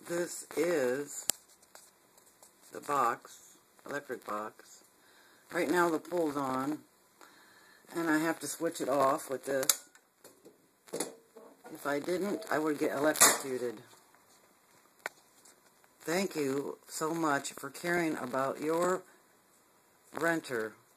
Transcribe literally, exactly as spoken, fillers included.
this is the box, electric box. Right now the pull's on, and I have to switch it off with this. If I didn't, I would get electrocuted. Thank you so much for caring about your renter.